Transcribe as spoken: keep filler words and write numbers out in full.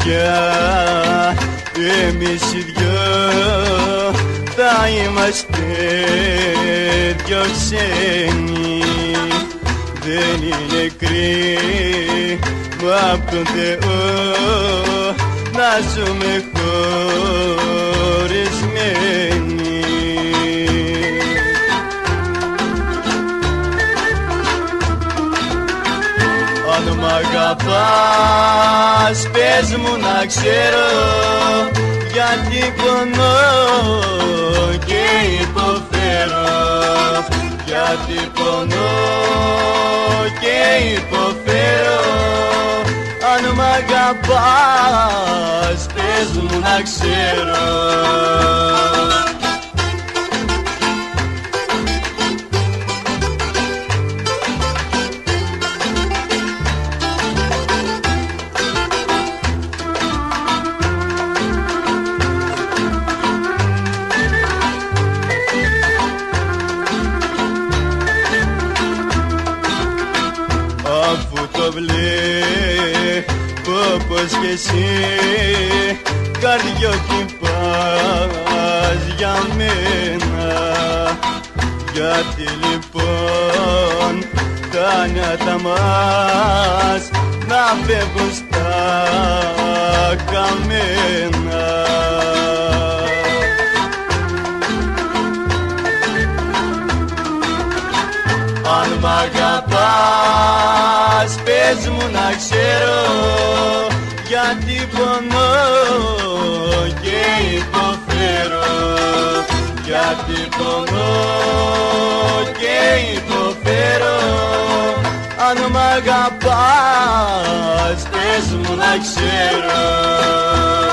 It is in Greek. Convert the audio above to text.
πια εμείς οι δυο θα είμαστε δυο ξένοι. Δεν είναι κρίμα απ' τον Θεό να ζούμε χωρισμένοι. Αν μ' αγαπάς πες μου να ξέρω, γιατί πονώ και υποφέρω, γιατί πονώ και υποφέρω. Αν μ' αγαπάς πες μου να ξέρω. Αφού το βλέπω πως κι εσύ καρδιοκυπάς για μένα, γιατί λοιπόν τα νιάτα μας να φεύγουν στα καμένα. Αν μ' αγαπάς πες μου να ξέρω, γιατί πονώ και υποφέρω, γιατί πονώ και υποφέρω. Αν μ' αγαπάς πες μου να ξέρω.